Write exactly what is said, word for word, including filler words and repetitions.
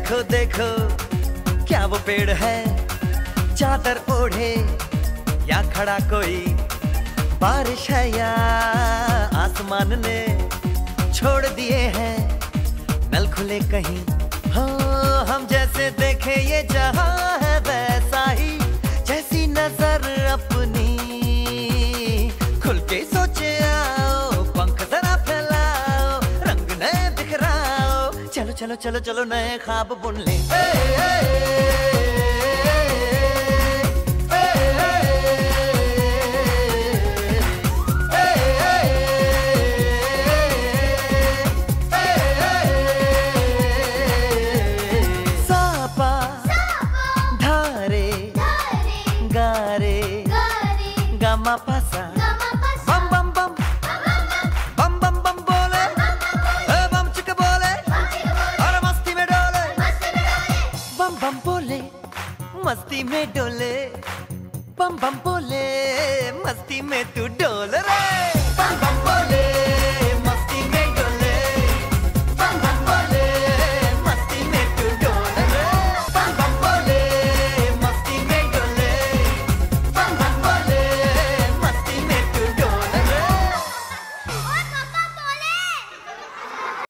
देखो देखो क्या वो पेड़ है, चादर ओढ़े या खड़ा कोई, बारिश है या आसमान ने छोड़ दिए हैं नल खुले कहीं। हाँ हम जैसे देखे ये जहां है वैसा ही, जैसी नजर अपनी खुल के सोचे आओ, पंख जरा फैलाओ, रंग नए बिखराओ, चलो चलो चलो चलो नए ख्वाब बुन ले। ए, ए, ए, गामा पासा बम बम बम बम बम बम बोले, ए बम चिक बोले, और मस्ती में डोले, बम बम बोले मस्ती में डोले, बम बम बोले मस्ती में तू डोल रे, बम बम बोले।